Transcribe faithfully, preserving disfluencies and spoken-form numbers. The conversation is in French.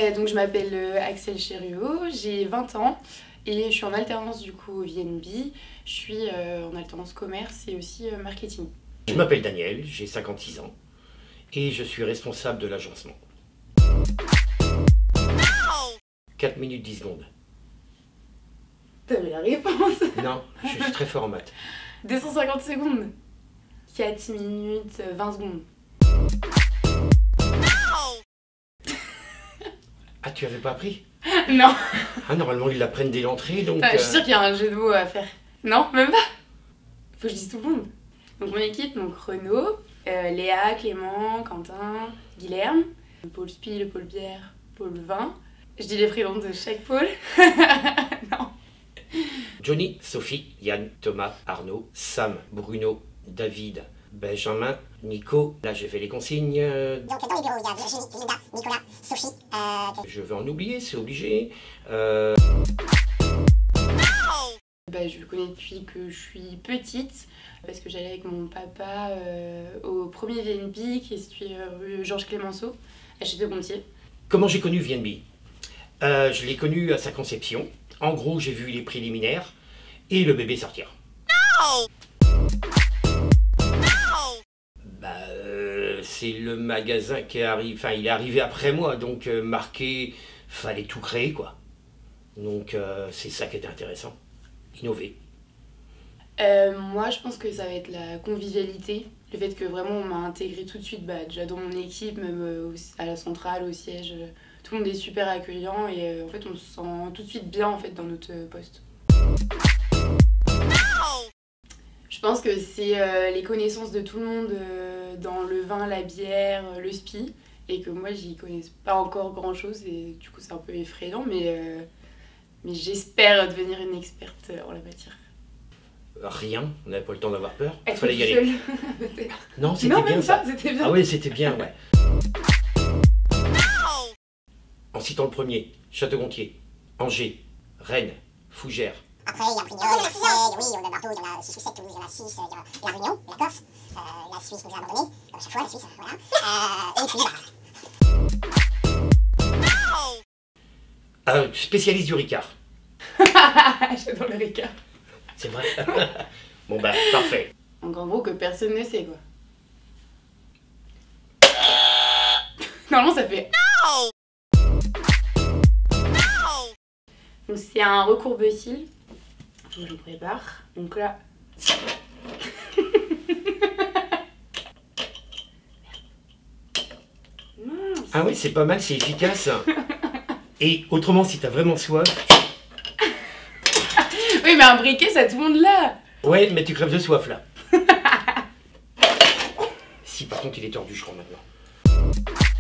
Euh, donc je m'appelle euh, Axel Chériot, j'ai vingt ans et je suis en alternance du coup au V N B. Je suis euh, en alternance commerce et aussi euh, marketing. Je m'appelle Daniel, j'ai cinquante-six ans et je suis responsable de l'agencement. quatre minutes dix secondes. T'avais la réponse. Non, je suis très fort en maths. deux cent cinquante secondes. quatre minutes vingt secondes. Ah, tu avais pas appris? Non. Ah, normalement ils l'apprennent dès l'entrée, donc... Enfin, je suis euh, sûre qu'il y a un jeu de mots à faire. Non, même pas. Faut que je dise tout le monde. Donc mon équipe, donc Renaud, euh, Léa, Clément, Quentin, Guilherme, le pôle spi, le pôle bière, pôle vin. Je dis les prénoms de chaque pôle. Non. Johnny, Sophie, Yann, Thomas, Arnaud, Sam, Bruno, David, Benjamin, Nico. Là j'ai fait les consignes. Donc dans les bureaux, il y a Virginie, Linda, Nicolas, Sophie. Euh... Je vais en oublier, c'est obligé. Euh... Bah, je le connais depuis que je suis petite, parce que j'allais avec mon papa euh, au premier V N B qui est situé euh, rue Georges Clémenceau, à Château-Gontier. Comment j'ai connu V N B? euh, Je l'ai connu à sa conception. En gros, j'ai vu les préliminaires et le bébé sortir. Bah, euh, c'est le magasin qui arrive, enfin il est arrivé après moi, donc euh, marqué, fallait tout créer quoi. Donc euh, c'est ça qui était intéressant, innover. Euh, moi, je pense que ça va être la convivialité, le fait que vraiment on m'a intégré tout de suite, bah, déjà dans mon équipe, même euh, au- à la centrale, au siège, euh, tout le monde est super accueillant et euh, en fait on se sent tout de suite bien en fait dans notre euh, poste. Je pense que c'est euh, les connaissances de tout le monde euh, dans le vin, la bière, euh, le spi, et que moi j'y connais pas encore grand chose et du coup c'est un peu effrayant, mais, euh, mais j'espère devenir une experte euh, en la matière. Rien, on n'avait pas le temps d'avoir peur, il Être fallait y toute aller. seule, peut-être. Non, c'était Non, bien même ça. pas, c'était bien. Ah oui, c'était bien, ouais. En citant le premier, Château-Gontier, Angers, Rennes, Fougères. Après, il y a Brignoles, Marseille, oui, on a Bordeaux, il y en a six ou sept, Toulouse, il y en a six, il y a la Réunion, la Corse, euh, la Suisse nous a abandonnés, comme à chaque fois, la Suisse, voilà. Euh, et puis, bah, Euh, spécialiste du Ricard. J'adore le Ricard. C'est vrai. Bon bah, parfait. Donc en gros que personne ne sait quoi. Normalement ça fait donc c'est un recourbe-cils. Donc je le prépare. Donc là. Mince. Ah oui, c'est pas mal, c'est efficace. Et autrement, si t'as vraiment soif, Oui mais un briquet ça tout le monde là. ouais, mais tu crèves de soif là. Si par contre il est tordu, je crois maintenant.